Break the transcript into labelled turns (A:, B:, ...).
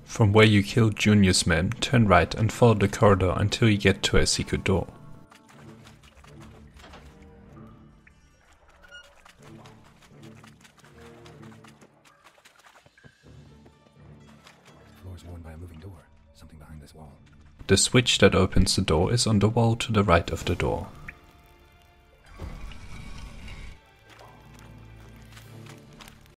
A: From where you killed Junior's men, turn right and follow the corridor until you get to a secret door.
B: The floor is worn by a moving door. Something behind this wall.
A: The switch that opens the door is on the wall to the right of the door.